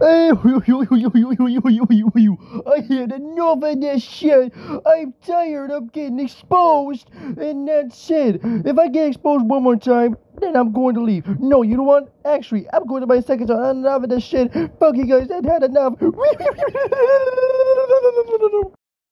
I had enough of this shit. I'm tired of getting exposed. And that's it. If I get exposed one more time, then I'm going to leave. No, you know what? Actually, I'm going to my second time. I'm enough of this shit. Fuck you guys. I've had enough.